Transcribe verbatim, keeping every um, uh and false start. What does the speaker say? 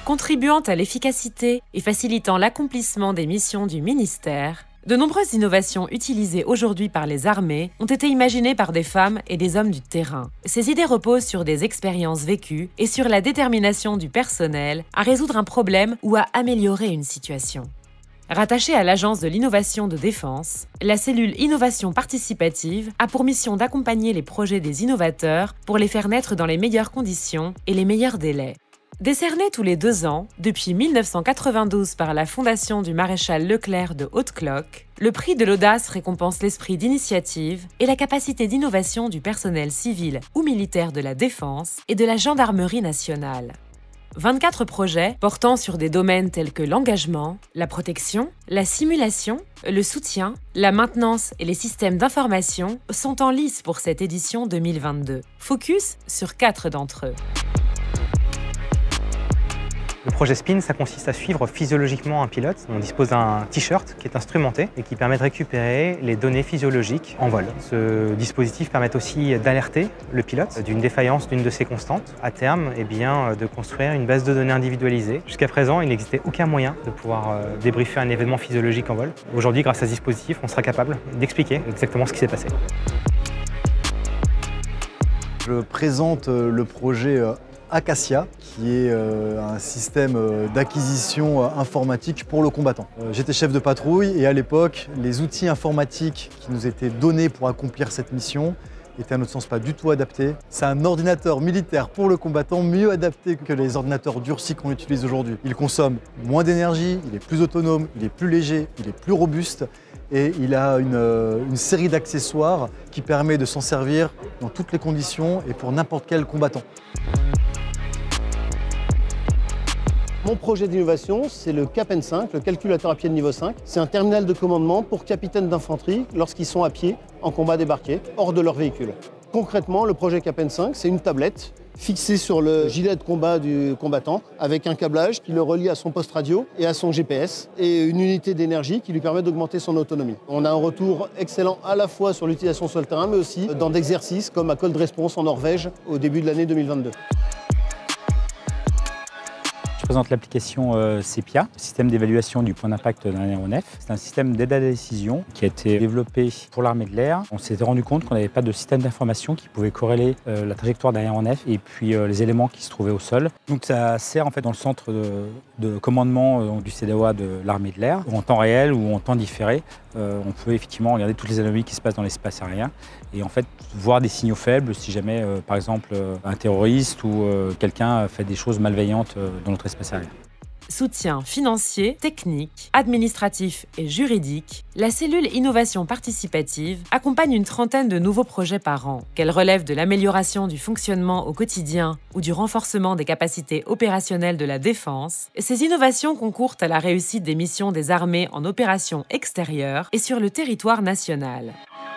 Contribuant à l'efficacité et facilitant l'accomplissement des missions du ministère, de nombreuses innovations utilisées aujourd'hui par les armées ont été imaginées par des femmes et des hommes du terrain. Ces idées reposent sur des expériences vécues et sur la détermination du personnel à résoudre un problème ou à améliorer une situation. Rattachée à l'Agence de l'innovation de défense, la cellule Innovation participative a pour mission d'accompagner les projets des innovateurs pour les faire naître dans les meilleures conditions et les meilleurs délais. Décerné tous les deux ans, depuis mille neuf cent quatre-vingt-douze par la Fondation du maréchal Leclerc de Haute-Cloque, le prix de l'audace récompense l'esprit d'initiative et la capacité d'innovation du personnel civil ou militaire de la Défense et de la Gendarmerie nationale. vingt-quatre projets portant sur des domaines tels que l'engagement, la protection, la simulation, le soutien, la maintenance et les systèmes d'information sont en lice pour cette édition deux mille vingt-deux. Focus sur quatre d'entre eux. Le projet SPIN, ça consiste à suivre physiologiquement un pilote. On dispose d'un t-shirt qui est instrumenté et qui permet de récupérer les données physiologiques en vol. Ce dispositif permet aussi d'alerter le pilote d'une défaillance d'une de ses constantes. À terme, eh bien, de construire une base de données individualisée. Jusqu'à présent, il n'existait aucun moyen de pouvoir débriefer un événement physiologique en vol. Aujourd'hui, grâce à ce dispositif, on sera capable d'expliquer exactement ce qui s'est passé. Je présente le projet Acacia, qui est un système d'acquisition informatique pour le combattant. J'étais chef de patrouille et à l'époque, les outils informatiques qui nous étaient donnés pour accomplir cette mission étaient à notre sens pas du tout adaptés. C'est un ordinateur militaire pour le combattant mieux adapté que les ordinateurs durcis qu'on utilise aujourd'hui. Il consomme moins d'énergie, il est plus autonome, il est plus léger, il est plus robuste et il a une, une série d'accessoires qui permet de s'en servir dans toutes les conditions et pour n'importe quel combattant. Mon projet d'innovation, c'est le C A P N cinq, le calculateur à pied de niveau cinq. C'est un terminal de commandement pour capitaines d'infanterie lorsqu'ils sont à pied en combat débarqué, hors de leur véhicule. Concrètement, le projet C A P N cinq, c'est une tablette fixée sur le gilet de combat du combattant avec un câblage qui le relie à son poste radio et à son G P S et une unité d'énergie qui lui permet d'augmenter son autonomie. On a un retour excellent à la fois sur l'utilisation sur le terrain mais aussi dans d'exercices comme à Cold Response en Norvège au début de l'année deux mille vingt-deux. Je présente l'application euh, SEPIA, système d'évaluation du point d'impact d'un aéronef. C'est un système d'aide à la décision qui a été développé pour l'armée de l'air. On s'était rendu compte qu'on n'avait pas de système d'information qui pouvait corréler euh, la trajectoire d'un aéronef et puis euh, les éléments qui se trouvaient au sol. Donc ça sert en fait dans le centre de, de commandement euh, du C D O A de l'armée de l'air, en temps réel ou en temps différé. Euh, on peut effectivement regarder toutes les anomalies qui se passent dans l'espace aérien et en fait voir des signaux faibles si jamais euh, par exemple euh, un terroriste ou euh, quelqu'un fait des choses malveillantes euh, dans notre espace aérien. Soutien financier, technique, administratif et juridique, la cellule Innovation participative accompagne une trentaine de nouveaux projets par an. Qu'elle relève de l'amélioration du fonctionnement au quotidien ou du renforcement des capacités opérationnelles de la défense, ces innovations concourent à la réussite des missions des armées en opération extérieure et sur le territoire national.